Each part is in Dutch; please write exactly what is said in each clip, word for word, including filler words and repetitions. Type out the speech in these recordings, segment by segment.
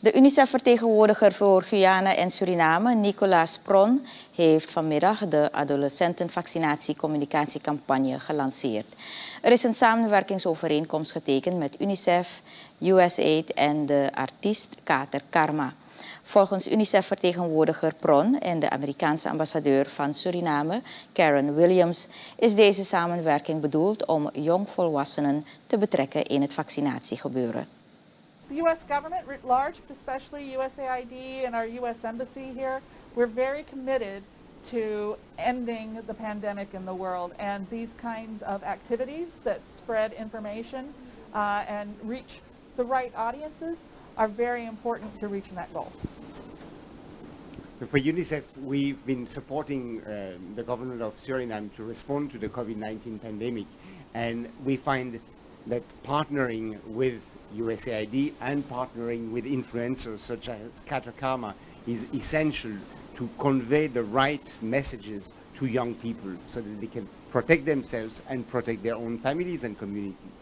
De UNICEF-vertegenwoordiger voor Guyana en Suriname, Nicolas Pron, heeft vanmiddag de adolescentenvaccinatiecommunicatiecampagne gelanceerd. Er is een samenwerkingsovereenkomst getekend met UNICEF, U S A I D en de artiest Kater Karma. Volgens UNICEF-vertegenwoordiger Pron en de Amerikaanse ambassadeur van Suriname, Karen Williams, is deze samenwerking bedoeld om jongvolwassenen te betrekken in het vaccinatiegebeuren. The U S government writ large, especially U S A I D and our U S embassy here, we're very committed to ending the pandemic in the world, and these kinds of activities that spread information uh, and reach the right audiences are very important to reaching that goal. For UNICEF, we've been supporting uh, the government of Suriname to respond to the COVID nineteen pandemic, and we find that partnering with U S A I D and partnering with influencers such as Kater Karma is essential to convey the right messages to young people so that they can protect themselves and protect their own families and communities.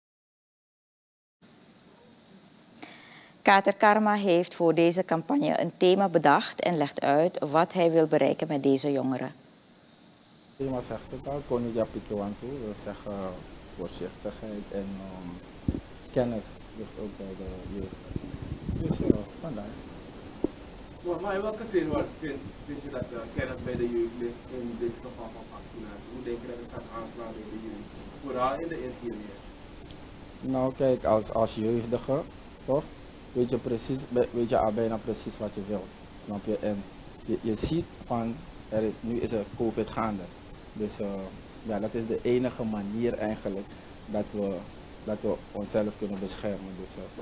Kater Karma heeft voor deze campagne een thema bedacht en legt uit wat hij wil bereiken met deze jongeren. Het thema zegt het al, Koning Japikwantu, wil zeggen voorzichtigheid en um, kennis ligt ook bij de jeugd. Dus uh, vandaar. Maar in welke zin vind, vind je dat uh, kennis bij de jeugd ligt in dit geval van vaccinatie? Hoe denk je dat het gaat aanslaan bij de jeugd? Vooral in de interieur. Nou kijk, als, als jeugdige, toch? Weet je, precies, weet je al bijna precies wat je wilt, snap je? En je, je ziet van, er is, nu is er COVID gaande. Dus uh, ja, dat is de enige manier eigenlijk dat we, dat we onszelf kunnen beschermen. Dus, uh.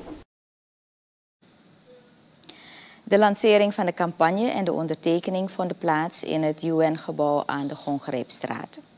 De lancering van de campagne en de ondertekening vonden plaats in het U N-gebouw aan de Gongrijpstraat.